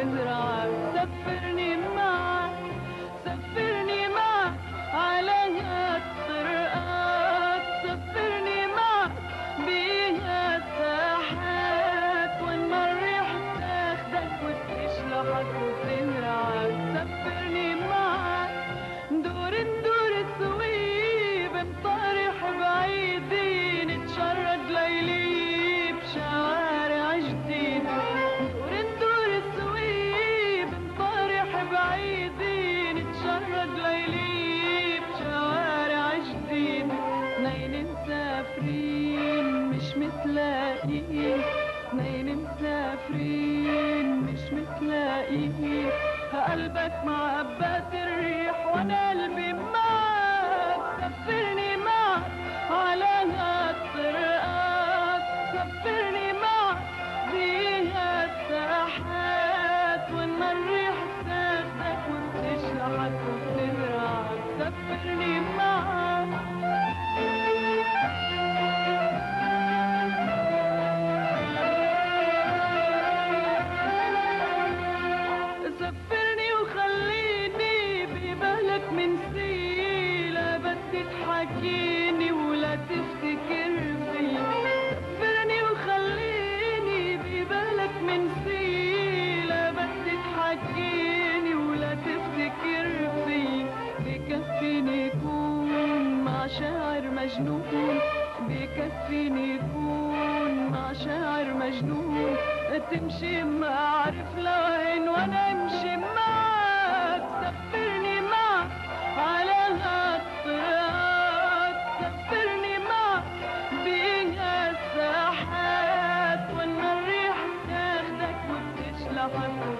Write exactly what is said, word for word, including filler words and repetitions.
وبتزرعك. سفرني معك سفرني معك على هالطرقات، سفرني معك بيها الساحات، وين ما الريح تاخدك وتشلحك وتزرعك. سفرني معك ندور ندور الثويب، نطارح بعيدين، نتشرد ليلي بشوارع جديدة. ندور ندور الثويب، نطارح بعيدين، نتشرد ليلي بشوارع جديدة. اثنين مسافرين مش متلاقيين، اثنين مسافرين مش متلاقيين. قلبك مع هبات الريح وانا قلبي معك. سفرني معك على هالطرقات، سفرني معك بيها الساحات، وين ما الريح تاخدك وبتشلحك وبتزرعك. سفرني معك سفرني وخليني ببالك من سيلة، بدي تحكيني ولا تفتكر فيا. سفرني وخليني ببالك من سيلة، بدي تحكيني ولا تفتكر فيا. بكفيني كون مع شاعر مجنون، بكفيني كون مع شاعر مجنون. تمشي ما اعرف لوين وانا امشي معك. سفرني معك على هالطرقات، سفرني معك بيها الساحات، وين ما الريح تاخدك وبتشلحك